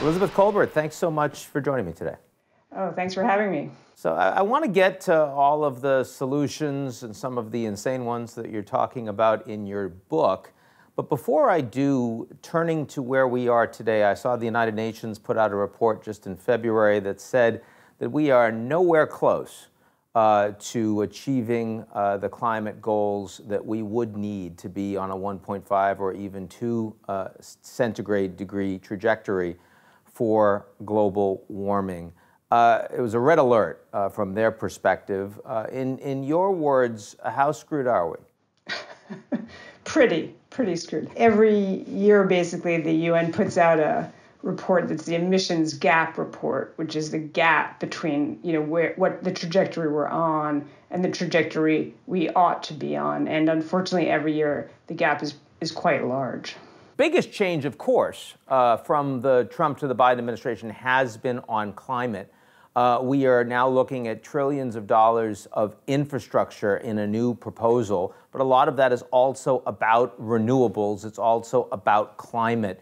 Elizabeth Kolbert, thanks so much for joining me today. Oh, thanks for having me. So I want to get to all of the solutions and some of the insane ones that you're talking about in your book. But before I do, turning to where we are today, I saw the United Nations put out a report just in February that said that we are nowhere close to achieving the climate goals that we would need to be on a 1.5 or even 2 centigrade degree trajectory for global warming. It was a red alert from their perspective. In your words, how screwed are we? Pretty screwed. Every year, basically, the UN puts out a report that's the emissions gap report, which is the gap between, what the trajectory we're on and the trajectory we ought to be on. And unfortunately, every year, the gap is quite large. Biggest change, of course, from the Trump to the Biden administration has been on climate. We are now looking at trillions of dollars of infrastructure in a new proposal, but a lot of that is also about renewables. It's also about climate.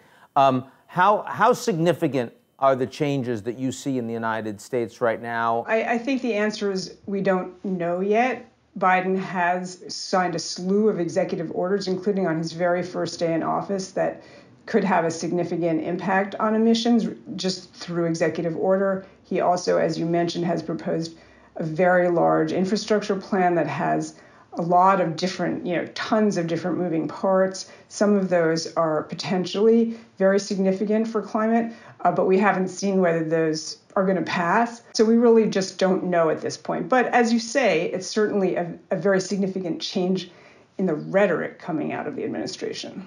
How significant are the changes that you see in the United States right now? I think the answer is we don't know yet. Biden has signed a slew of executive orders, including on his very first day in office, that could have a significant impact on emissions just through executive order. He also, as you mentioned, has proposed a very large infrastructure plan that has a lot of different, tons of different moving parts. Some of those are potentially very significant for climate, but we haven't seen whether those are going to pass. So we really just don't know at this point. But as you say, it's certainly a very significant change in the rhetoric coming out of the administration.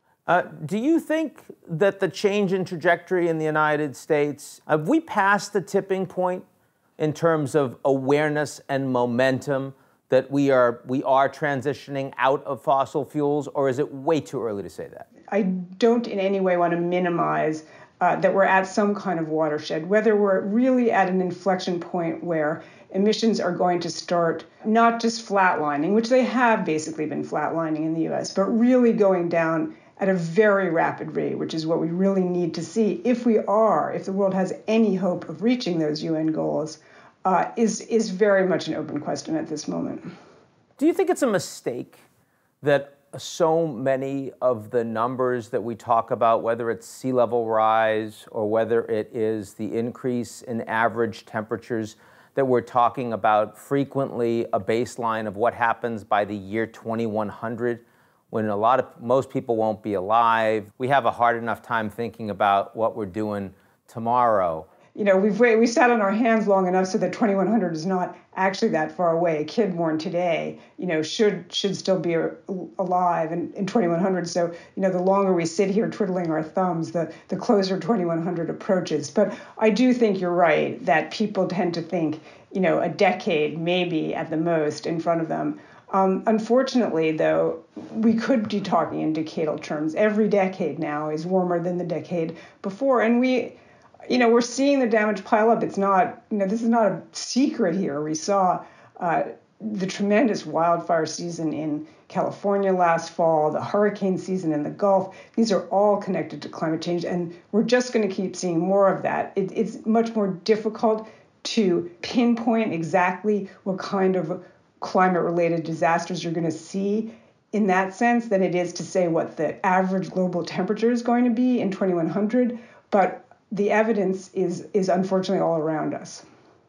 Do you think that the change in trajectory in the United States, have we passed the tipping point in terms of awareness and momentum that we are transitioning out of fossil fuels, or is it way too early to say that? I don't in any way want to minimize that we're at some kind of watershed, whether we're really at an inflection point where emissions are going to start not just flatlining, which they have basically been flatlining in the US, but really going down at a very rapid rate, which is what we really need to see if the world has any hope of reaching those UN goals, is very much an open question at this moment. Do you think it's a mistake that so many of the numbers that we talk about, whether it's sea level rise or whether it is the increase in average temperatures, that we're talking about frequently a baseline of what happens by the year 2100? When most people won't be alive, we have a hard enough time thinking about what we're doing tomorrow. We sat on our hands long enough so that 2100 is not actually that far away. A kid born today, should still be alive in 2100. So, the longer we sit here twiddling our thumbs, the closer 2100 approaches. But I do think you're right that people tend to think, a decade maybe at the most in front of them. Unfortunately, though, we could be talking in decadal terms. Every decade now is warmer than the decade before. And we're seeing the damage pile up. It's not, this is not a secret here. We saw the tremendous wildfire season in California last fall, the hurricane season in the Gulf. These are all connected to climate change, and we're just going to keep seeing more of that. It's much more difficult to pinpoint exactly what kind of climate-related disasters you're going to see in that sense than it is to say what the average global temperature is going to be in 2100. But the evidence is unfortunately all around us.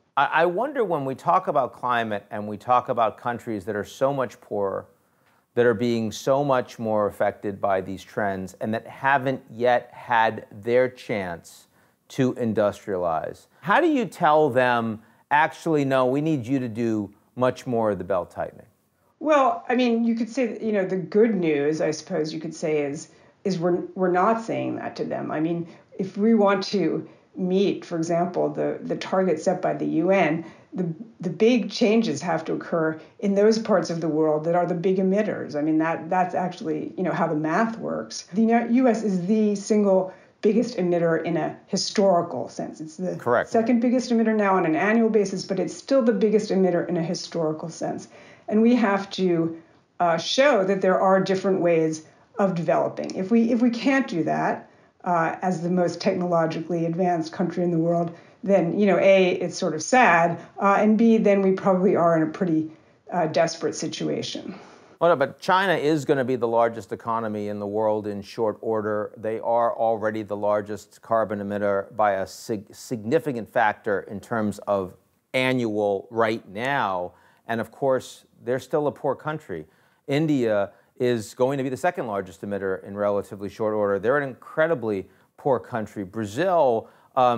I wonder, when we talk about climate and we talk about countries that are so much poorer, that are being so much more affected by these trends and that haven't yet had their chance to industrialize, how do you tell them, actually, no, we need you to do much more of the belt tightening? Well, you could say, the good news, I suppose you could say, is we're not saying that to them. If we want to meet, for example, the target set by the UN, the big changes have to occur in those parts of the world that are the big emitters. That's actually, how the math works. The US is the single biggest emitter in a historical sense. It's the second biggest emitter now on an annual basis, but it's still the biggest emitter in a historical sense. And we have to show that there are different ways of developing. If we can't do that, as the most technologically advanced country in the world, then, A, it's sort of sad, and B, then we probably are in a pretty desperate situation. Well, but China is going to be the largest economy in the world in short order. They are already the largest carbon emitter by a significant factor in terms of annual right now. And of course, they're still a poor country. India is going to be the second largest emitter in relatively short order. They're an incredibly poor country. Brazil,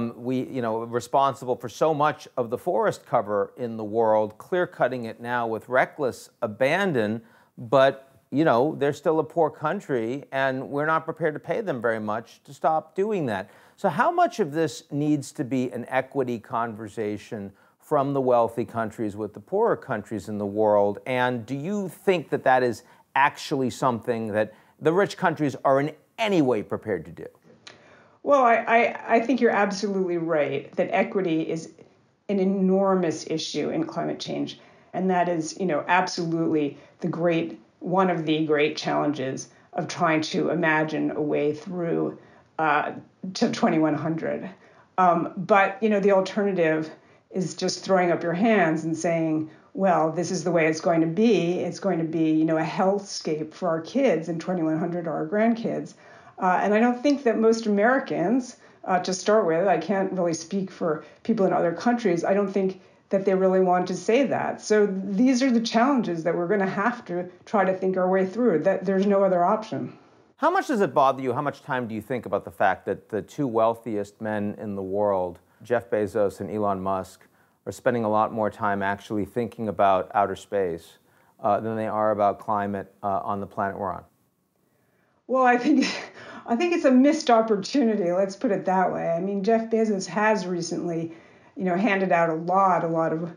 responsible for so much of the forest cover in the world, clear-cutting it now with reckless abandon. But, they're still a poor country, and we're not prepared to pay them very much to stop doing that. So how much of this needs to be an equity conversation from the wealthy countries with the poorer countries in the world? And do you think that that is actually something that the rich countries are in any way prepared to do? Well, I think you're absolutely right that equity is an enormous issue in climate change. And that is, absolutely one of the great challenges of trying to imagine a way through to 2100. But, the alternative is just throwing up your hands and saying, well, this is the way it's going to be. It's going to be, a hellscape for our kids in 2100 or our grandkids. And I don't think that most Americans, to start with, I can't really speak for people in other countries, I don't think that they really want to say that. So these are the challenges that we're going to have to try to think our way through, that there's no other option. How much does it bother you? How much time do you think about the fact that the two wealthiest men in the world, Jeff Bezos and Elon Musk, are spending a lot more time actually thinking about outer space than they are about climate on the planet we're on? Well, I think it's a missed opportunity. Let's put it that way. I mean, Jeff Bezos has recently, handed out a lot of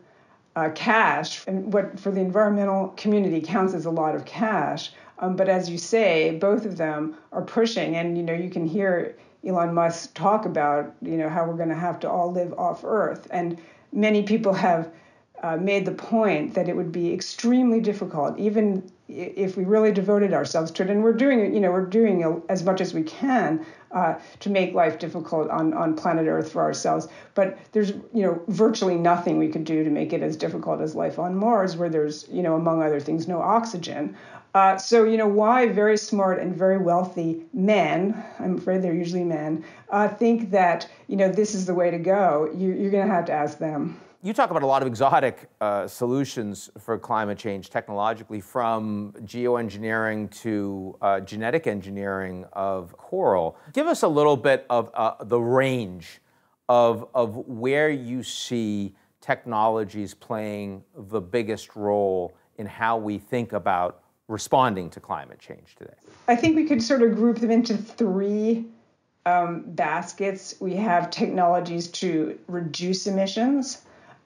cash, and what for the environmental community counts as a lot of cash. But as you say, both of them are pushing, and you can hear Elon Musk talk about how we're going to have to all live off Earth, and many people have made the point that it would be extremely difficult, even if we really devoted ourselves to it. And we're doing as much as we can to make life difficult on planet Earth for ourselves. But there's, virtually nothing we could do to make it as difficult as life on Mars, where there's, among other things, no oxygen. So, why very smart and very wealthy men, I'm afraid they're usually men, think that, this is the way to go. You're going to have to ask them. You talk about a lot of exotic solutions for climate change technologically, from geoengineering to genetic engineering of coral. Give us a little bit of the range of where you see technologies playing the biggest role in how we think about responding to climate change today. I think we could sort of group them into three baskets. We have technologies to reduce emissions.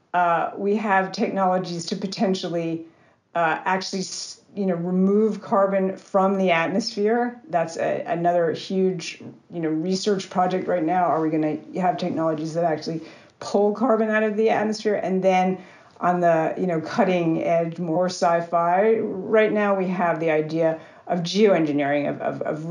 We have technologies to potentially actually, remove carbon from the atmosphere. That's another huge, research project right now. Are we going to have technologies that actually pull carbon out of the atmosphere? And then on the, cutting edge, more sci-fi, right now we have the idea of geoengineering,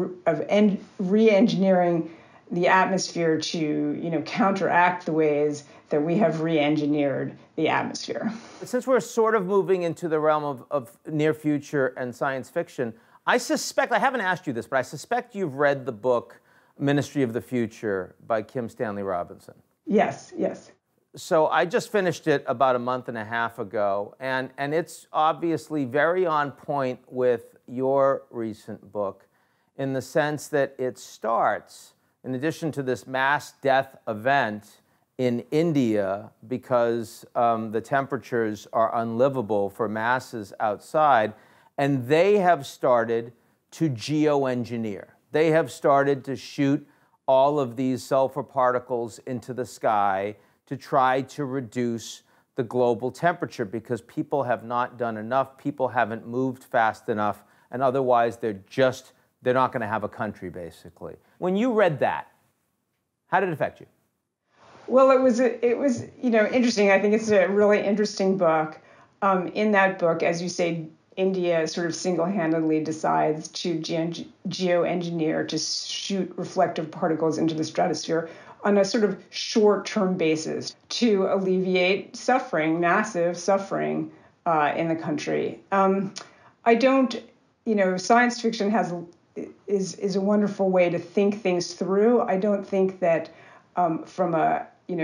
of re-engineering the atmosphere to, counteract the ways that we have re-engineered the atmosphere. Since we're sort of moving into the realm of near future and science fiction, I suspect, I haven't asked you this, but I suspect you've read the book Ministry of the Future by Kim Stanley Robinson. Yes. So I just finished it about a month and a half ago, and it's obviously very on point with your recent book in the sense that it starts, in addition to this mass death event in India because the temperatures are unlivable for masses outside, and they have started to geoengineer. They have started to shoot all of these sulfur particles into the sky to try to reduce the global temperature because people have not done enough, people haven't moved fast enough, and otherwise they're not going to have a country, basically. When you read that, how did it affect you? Well, it was interesting. I think it's a really interesting book. In that book, as you say, India sort of single-handedly decides to geoengineer, to shoot reflective particles into the stratosphere on a sort of short-term basis to alleviate suffering, massive suffering in the country. I don't, science fiction is a wonderful way to think things through. I don't think that from a,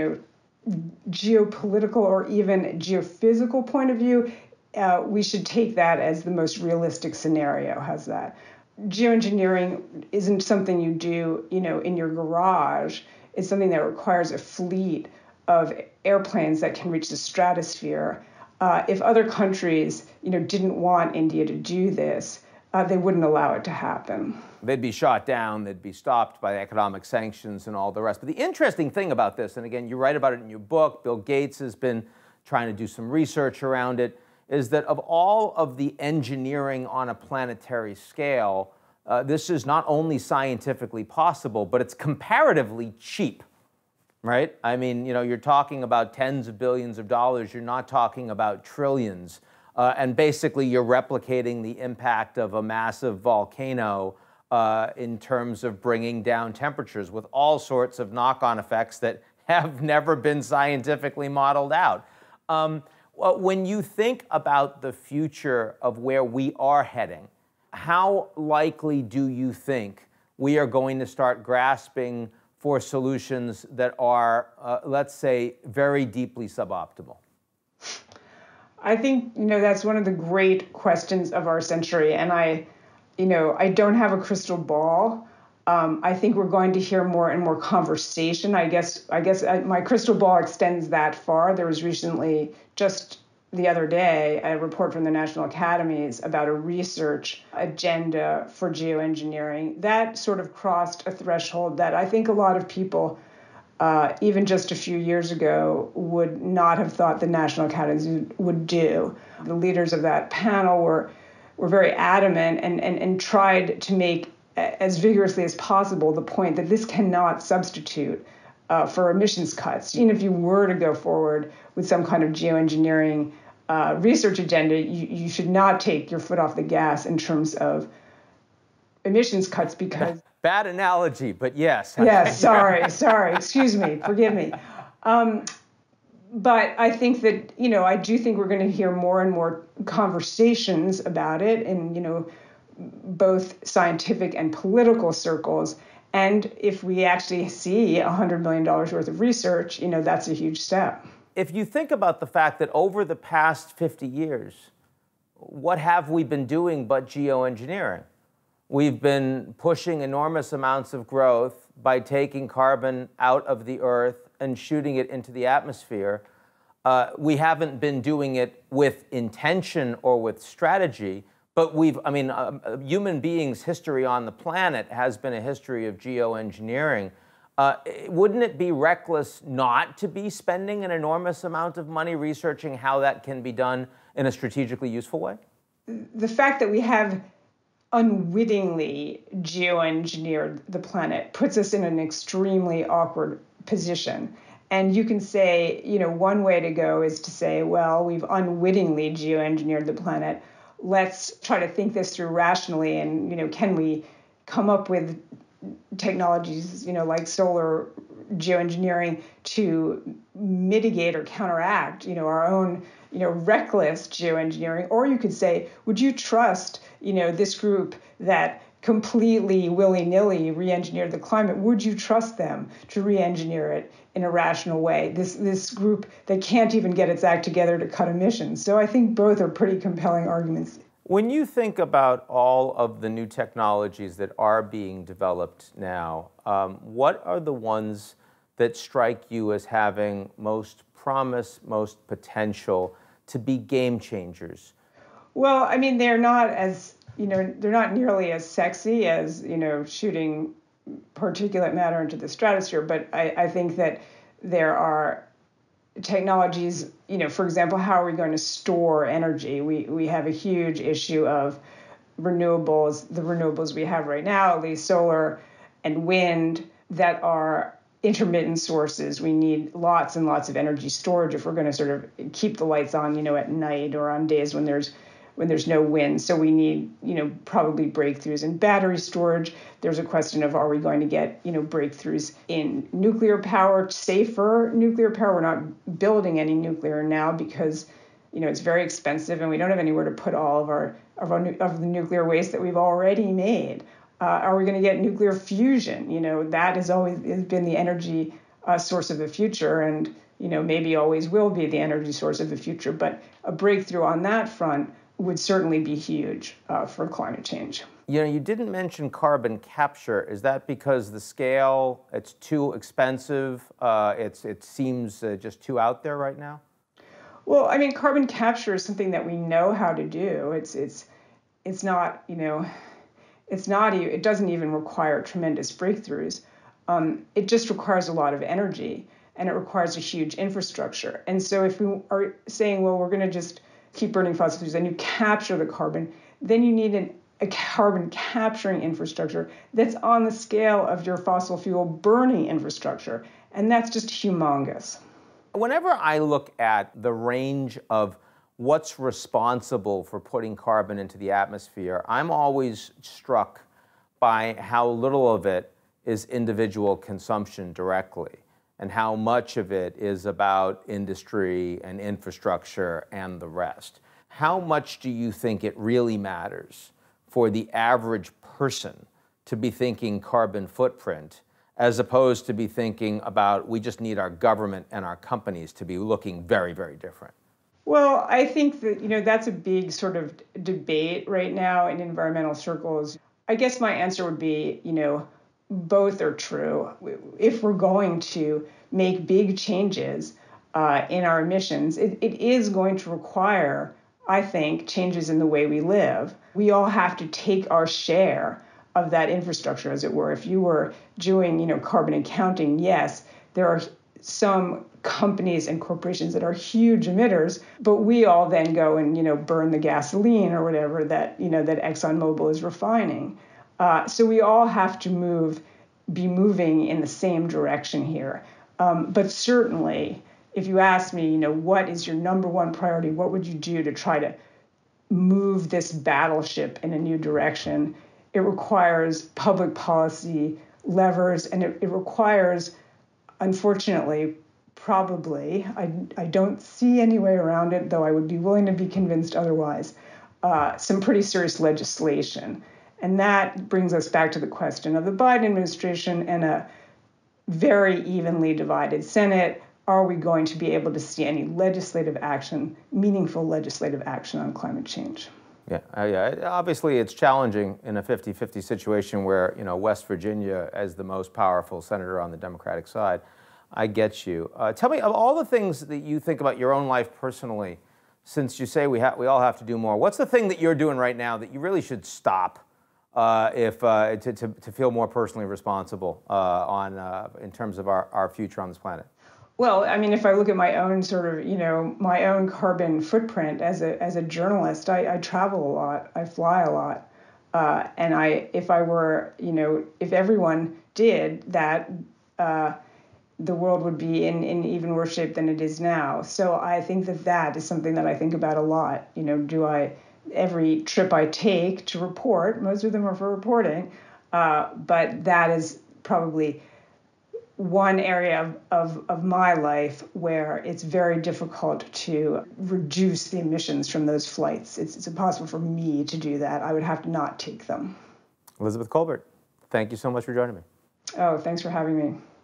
geopolitical or even geophysical point of view, we should take that as the most realistic scenario. How's that? Geoengineering isn't something you do, in your garage. It's something that requires a fleet of airplanes that can reach the stratosphere. If other countries, didn't want India to do this, they wouldn't allow it to happen. They'd be shot down, they'd be stopped by economic sanctions and all the rest. But the interesting thing about this, and again, you write about it in your book, Bill Gates has been trying to do some research around it, is that of all of the engineering on a planetary scale, this is not only scientifically possible, but it's comparatively cheap, right? I mean, you're talking about tens of billions of dollars, you're not talking about trillions. And basically, you're replicating the impact of a massive volcano in terms of bringing down temperatures with all sorts of knock-on effects that have never been scientifically modeled out. When you think about the future of where we are heading, how likely do you think we are going to start grasping for solutions that are, let's say, very deeply suboptimal? I think, that's one of the great questions of our century. And I don't have a crystal ball. I think we're going to hear more and more conversation. I guess my crystal ball extends that far. There was recently, just the other day, a report from the National Academies about a research agenda for geoengineering. That sort of crossed a threshold that I think a lot of people, even just a few years ago, would not have thought the National Academies would do. The leaders of that panel were very adamant and tried to make as vigorously as possible the point that this cannot substitute for emissions cuts. Even if you were to go forward with some kind of geoengineering research agenda, you should not take your foot off the gas in terms of emissions cuts because... Bad analogy, but yes. Yes, sorry, excuse me, forgive me. But I think that, I do think we're going to hear more and more conversations about it in, both scientific and political circles. And if we actually see $100 million worth of research, that's a huge step. If you think about the fact that over the past 50 years, what have we been doing but geoengineering? We've been pushing enormous amounts of growth by taking carbon out of the earth and shooting it into the atmosphere. We haven't been doing it with intention or with strategy, but human beings' history on the planet has been a history of geoengineering. Wouldn't it be reckless not to be spending an enormous amount of money researching how that can be done in a strategically useful way? The fact that we have unwittingly geoengineered the planet puts us in an extremely awkward position. And you can say, one way to go is to say, well, we've unwittingly geoengineered the planet. Let's try to think this through rationally. And, can we come up with technologies, like solar geoengineering to mitigate or counteract, our own, reckless geoengineering? Or you could say, would you trust, this group that completely willy-nilly re-engineered the climate? Would you trust them to re-engineer it in a rational way? This group that can't even get its act together to cut emissions. So I think both are pretty compelling arguments. When you think about all of the new technologies that are being developed now, what are the ones that strike you as having most promise, most potential to be game changers? Well, they're not as, they're not nearly as sexy as, shooting particulate matter into the stratosphere, but I think that there are technologies, for example, how are we going to store energy? We have a huge issue of renewables, the renewables we have right now, at least solar and wind, that are intermittent sources. We need lots and lots of energy storage if we're going to sort of keep the lights on, at night or on days when there's when there's no wind. So we need, probably breakthroughs in battery storage. There's a question of, are we going to get, breakthroughs in nuclear power, safer nuclear power? We're not building any nuclear now because, it's very expensive and we don't have anywhere to put all of the nuclear waste that we've already made. Are we going to get nuclear fusion? That has always been the energy source of the future, and maybe always will be the energy source of the future. But a breakthrough on that front would certainly be huge for climate change. You didn't mention carbon capture. Is that because the scale, it's too expensive? It seems just too out there right now? Well, I mean, carbon capture is something that we know how to do. It's not, it doesn't even require tremendous breakthroughs. It just requires a lot of energy, and it requires a huge infrastructure. And so if we are saying, well, we're going to just keep burning fossil fuels, and you capture the carbon, then you need a carbon capturing infrastructure that's on the scale of your fossil fuel burning infrastructure. And that's just humongous. Whenever I look at the range of what's responsible for putting carbon into the atmosphere, I'm always struck by how little of it is individual consumption directly, and how much of it is about industry and infrastructure and the rest. How much do you think it really matters for the average person to be thinking carbon footprint, as opposed to be thinking about, we just need our government and our companies to be looking very, very different? Well, I think that, that's a big sort of debate right now in environmental circles. I guess my answer would be, both are true. If we're going to make big changes in our emissions, it is going to require, I think, changes in the way we live. We all have to take our share of that infrastructure, as it were. If you were doing, carbon accounting, yes, there are some companies and corporations that are huge emitters, but we all then go and, burn the gasoline or whatever that, that ExxonMobil is refining. So we all have to be moving in the same direction here. But certainly, if you ask me, what is your number one priority? What would you do to try to move this battleship in a new direction? It requires public policy levers, and it requires, unfortunately, probably, I don't see any way around it, though I would be willing to be convinced otherwise, some pretty serious legislation. And that brings us back to the question of the Biden administration and a very evenly divided Senate. Are we going to be able to see any legislative action, meaningful legislative action on climate change? Yeah. Obviously, it's challenging in a 50-50 situation where, West Virginia is the most powerful senator on the Democratic side. I get you. Tell me, of all the things that you think about your own life personally, since you say we all have to do more, what's the thing that you're doing right now that you really should stop to feel more personally responsible in terms of our future on this planet? Well, I mean, if I look at my own sort of, my own carbon footprint as a journalist, I travel a lot, I fly a lot, and if everyone did that, the world would be in even worse shape than it is now. So I think that is something that I think about a lot. Every trip I take to report, most of them are for reporting, but that is probably one area of my life where it's very difficult to reduce the emissions from those flights. It's impossible for me to do that. I would have to not take them. Elizabeth Kolbert, thank you so much for joining me. Oh, thanks for having me.